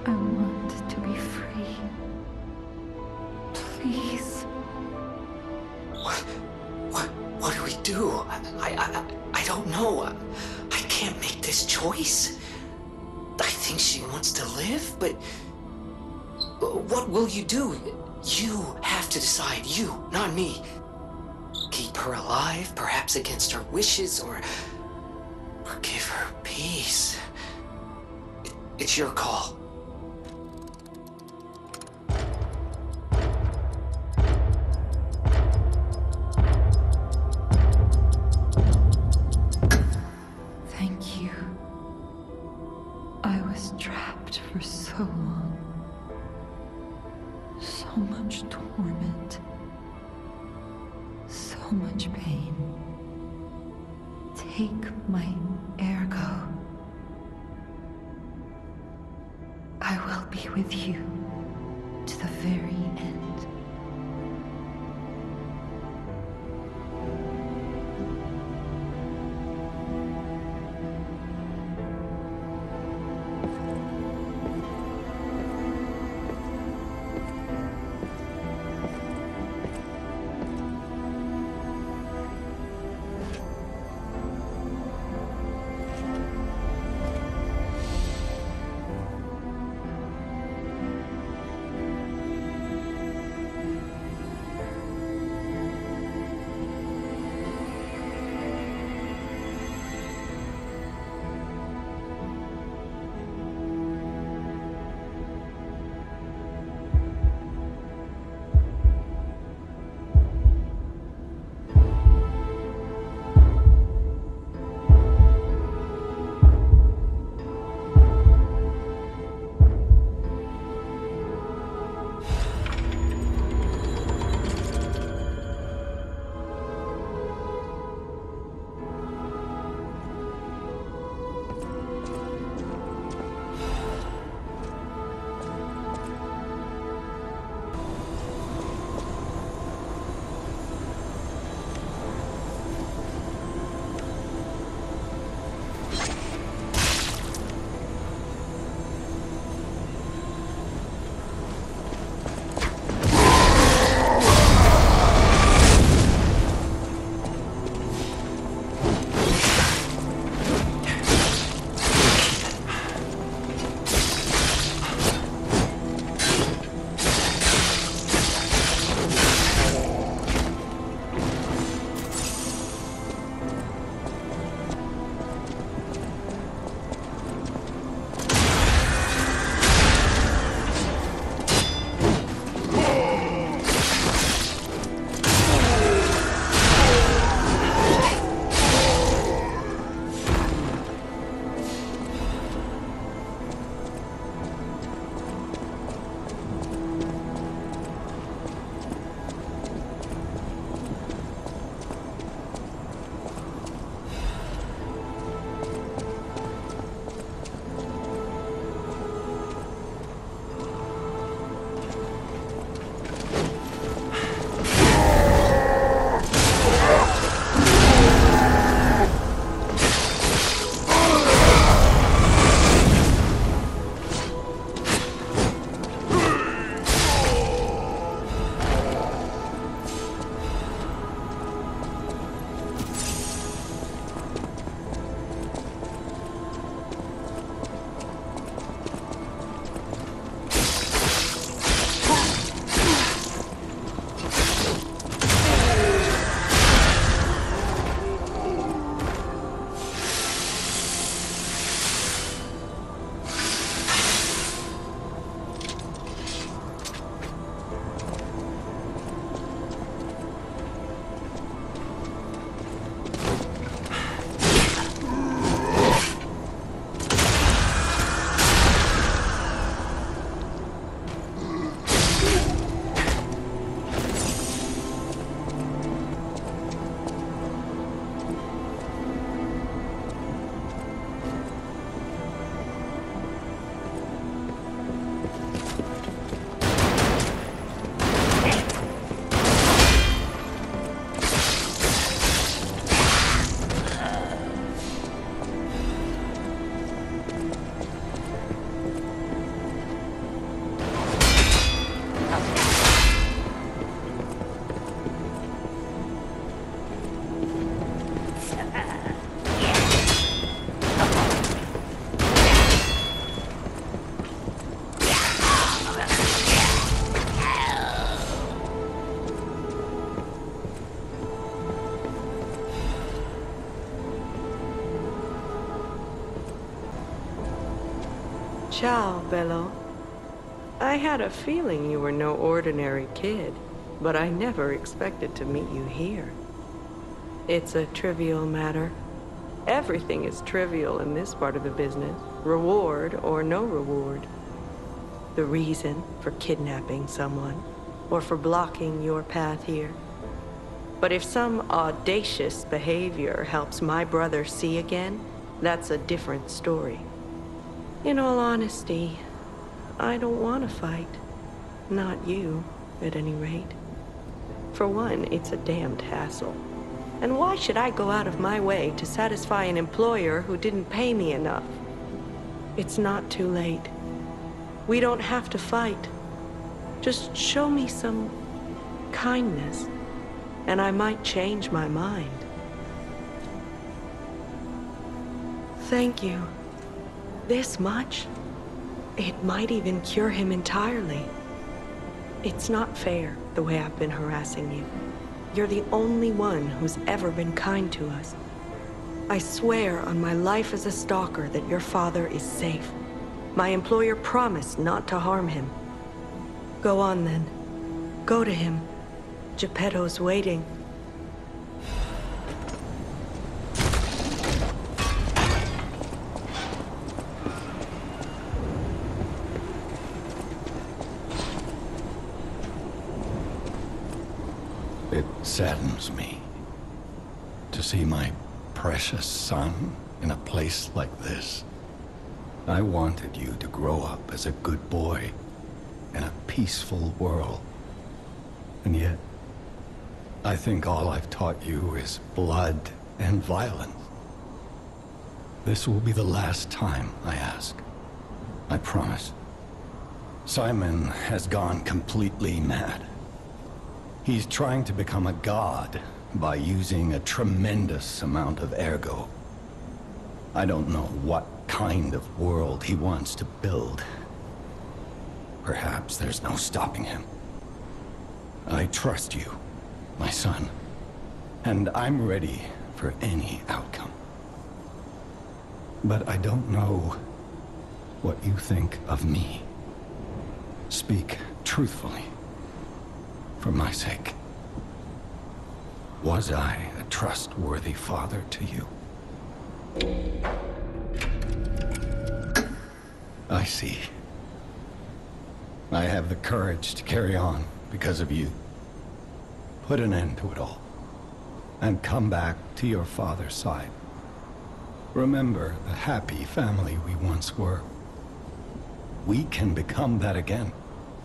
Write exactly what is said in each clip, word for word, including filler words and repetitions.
I want to be free. Please. What? What? What do we do? I, I, I don't know. I can't make this choice. I think she wants to live, but what will you do? You have to decide. You, not me. Keep her alive, perhaps against her wishes, or, or give her peace. It, it's your call. Thank you. I was trapped for so long. So much torment. So much pain. Take my ergo. I will be with you to the very end. Ciao, Bello. I had a feeling you were no ordinary kid, but I never expected to meet you here. It's a trivial matter. Everything is trivial in this part of the business, reward or no reward. The reason for kidnapping someone, or for blocking your path here. But if some audacious behavior helps my brother see again, that's a different story. In all honesty, I don't want to fight. Not you, at any rate. For one, it's a damned hassle. And why should I go out of my way to satisfy an employer who didn't pay me enough? It's not too late. We don't have to fight. Just show me some kindness, and I might change my mind. Thank you. This much? It might even cure him entirely. It's not fair, the way I've been harassing you. You're the only one who's ever been kind to us. I swear on my life as a stalker that your father is safe. My employer promised not to harm him. Go on then. Go to him. Geppetto's waiting. It saddens me to see my precious son in a place like this. I wanted you to grow up as a good boy in a peaceful world. And yet, I think all I've taught you is blood and violence. This will be the last time I ask. I promise. Simon has gone completely mad. He's trying to become a god by using a tremendous amount of ergo. I don't know what kind of world he wants to build. Perhaps there's no stopping him. I trust you, my son, and I'm ready for any outcome. But I don't know what you think of me. Speak truthfully. For my sake. Was I a trustworthy father to you? I see. I have the courage to carry on because of you. Put an end to it all. And come back to your father's side. Remember the happy family we once were. We can become that again.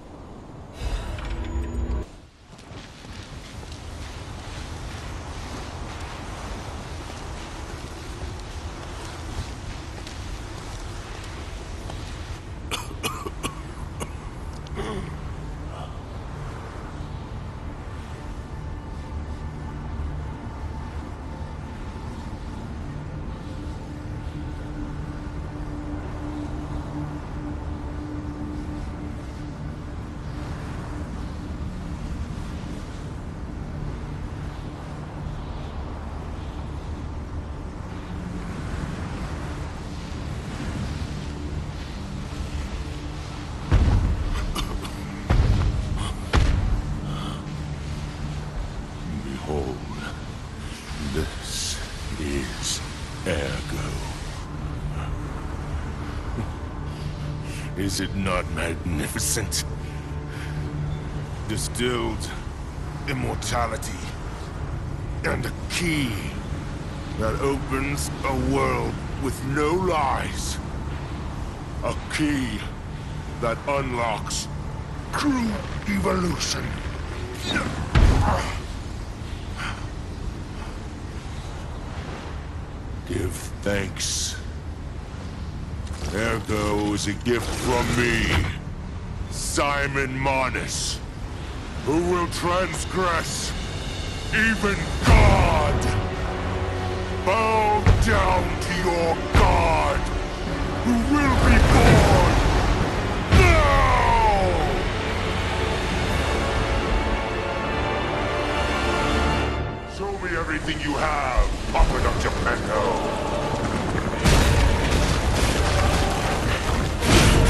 This is ergo. Is it not magnificent? Distilled immortality and a key that opens a world with no lies. A key that unlocks true evolution. Give thanks. Ergo is a gift from me, Simon Manus, who will transgress even God. Bow down to your God, who will be born now! Show me everything you have, Puppet of Geppetto.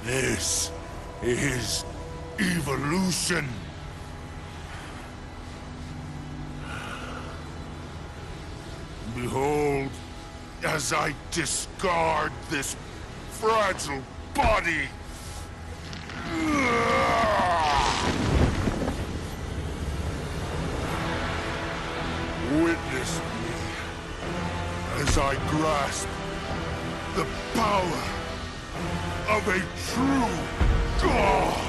This is evolution. Behold, as I discard this fragile body. Witness me as I grasp the power of a true god.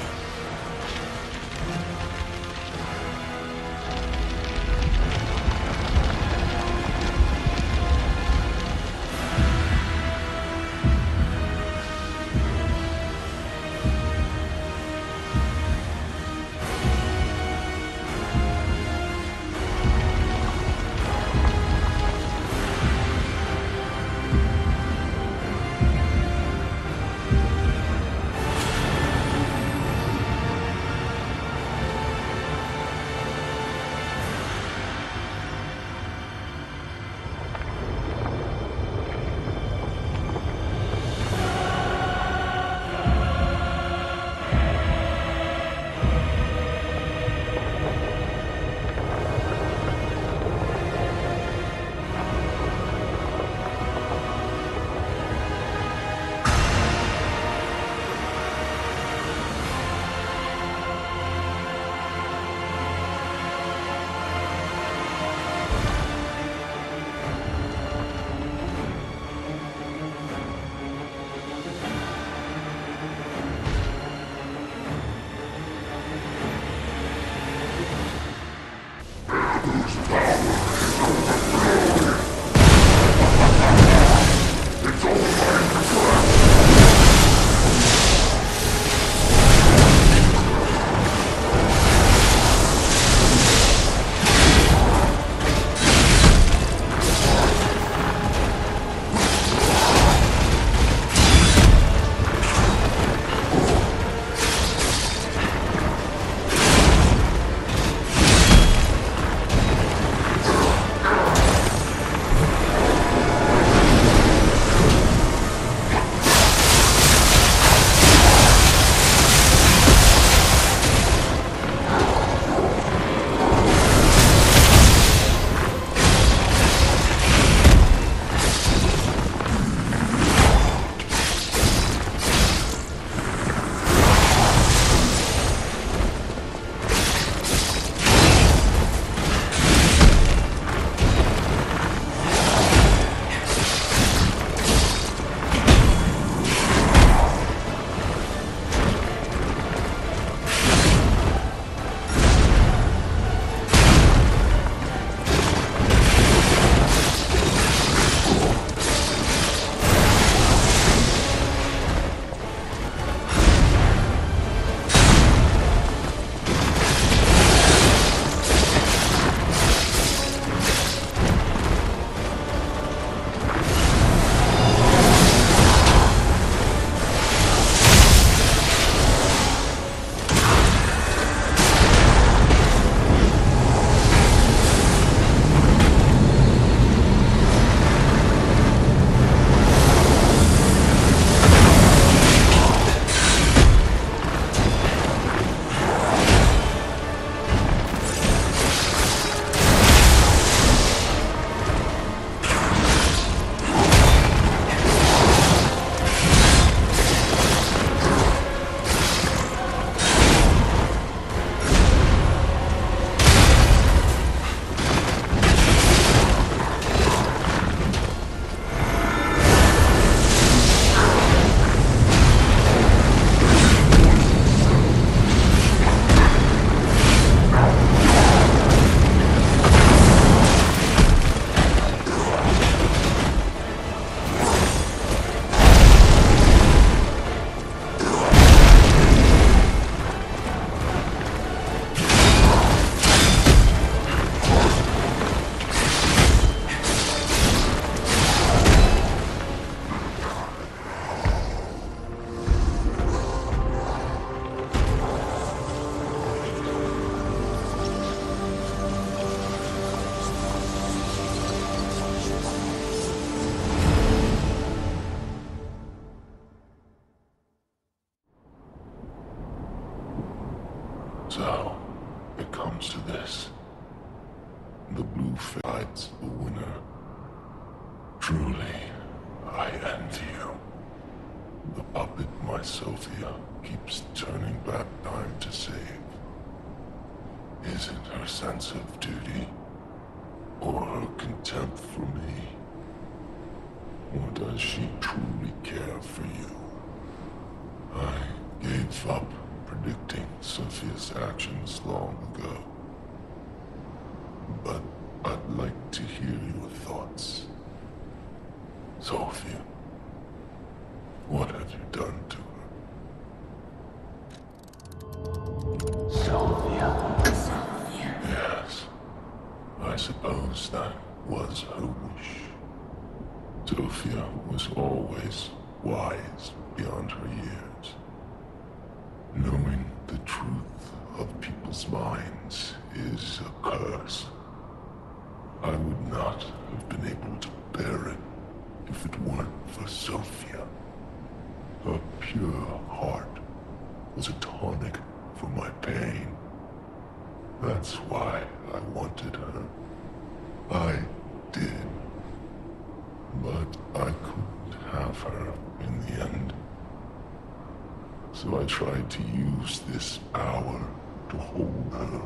So, it comes to this. The blue fights the winner. Truly, I envy you. The puppet my Sophia keeps turning back time to save. Is it her sense of duty? Or her contempt for me? Or does she truly care for you? I gave up predicting Sophia's actions long ago. But I'd like to hear your thoughts. Sophia, what have you done to her? Sophia. Sophia. Yes. I suppose that was her wish. Sophia was always wise beyond her years. Knowing the truth of people's minds is a curse. I would not have been able to bear it if it weren't for Sophia. Her pure heart was a tonic for my pain. That's why I wanted her. I did. But I couldn't have her in the end. So I tried to use this power to hold her.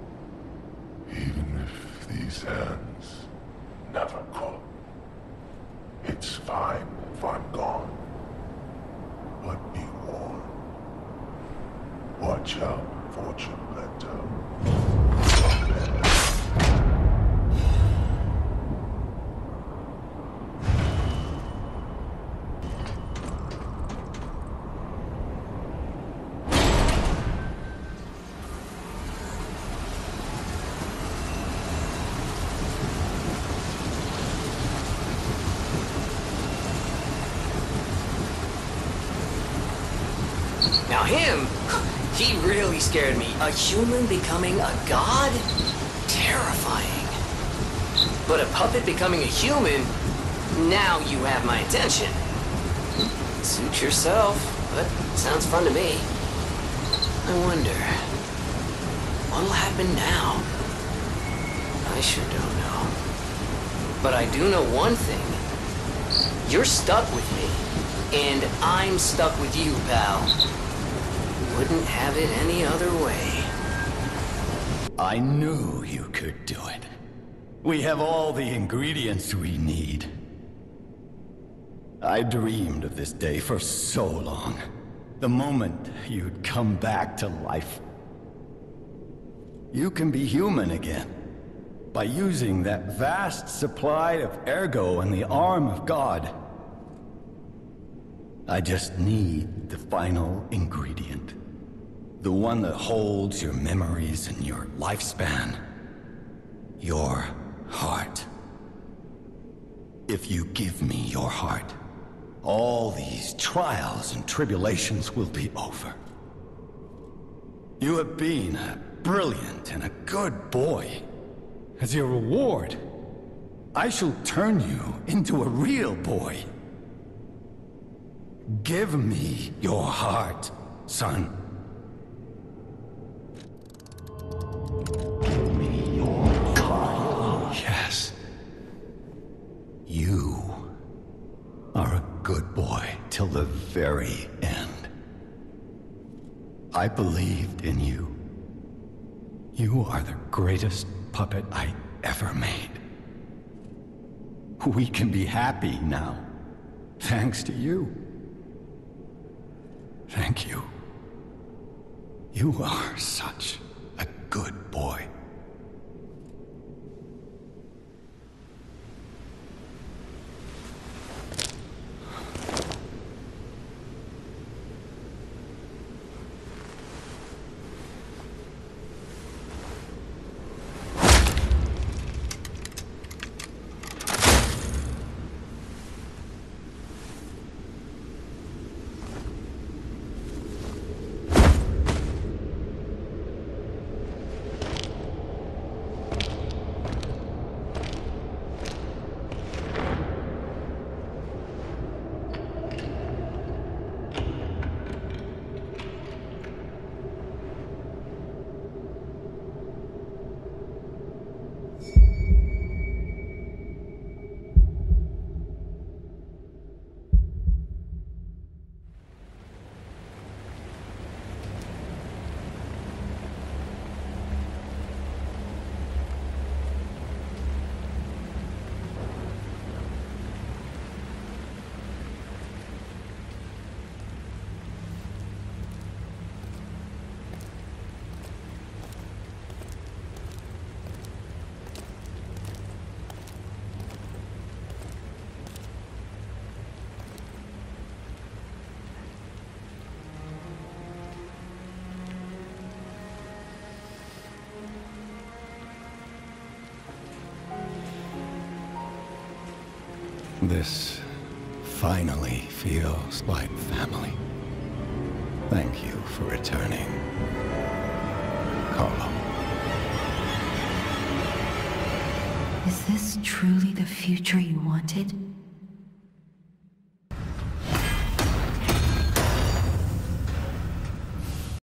Even if these hands never could. It's fine if I'm gone. But be warned. Watch out, Fortune Letter. Now him, he really scared me. A human becoming a god? Terrifying. But a puppet becoming a human? Now you have my attention. Suit yourself, but sounds fun to me. I wonder, what'll happen now? I sure don't know. But I do know one thing. You're stuck with me, and I'm stuck with you, pal. Wouldn't have it any other way. I knew you could do it. We have all the ingredients we need. I dreamed of this day for so long. The moment you'd come back to life. You can be human again. By using that vast supply of ergo in the arm of God. I just need the final ingredient. The one that holds your memories and your lifespan. Your heart. If you give me your heart, all these trials and tribulations will be over. You have been a brilliant and a good boy. As your reward, I shall turn you into a real boy. Give me your heart, son. Give me your heart. Yes. You are a good boy till the very end. I believed in you. You are the greatest puppet I ever made. We can be happy now, thanks to you. Thank you. You are such a good boy. This finally feels like family. Thank you for returning, Carlo. Is this truly the future you wanted?